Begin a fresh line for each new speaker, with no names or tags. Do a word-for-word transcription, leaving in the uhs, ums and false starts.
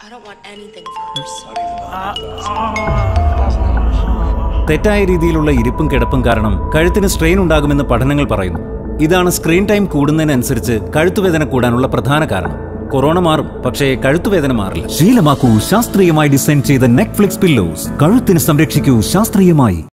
I don't want anything first.
തെറ്റായ രീതിയിലുള്ള ഇരിപ്പും കിടപ്പും കാരണം കഴുത്തിന് സ്ട്രെയിൻ ഉണ്ടാകുമെന്ന് പഠനങ്ങൾ പറയുന്നു. ഇതാണ് സ്ക്രീൻ ടൈം കൂടുന്നതിനനുസരിച്ച് കഴുത്തുവേദന കൂടാനുള്ള പ്രധാന കാരണം. കൊറോണ മാറും, പക്ഷേ കഴുത്തുവേദന മാറില്ല. ശീലമാക്കൂ ശാസ്ത്രീയമായി ഡിസൈൻ ചെയ്ത നെക്ഫ്ലിക്സ് പില്ലോസ്. കഴുത്തിന് സംരക്ഷിക്കൂ ശാസ്ത്രീയമായി.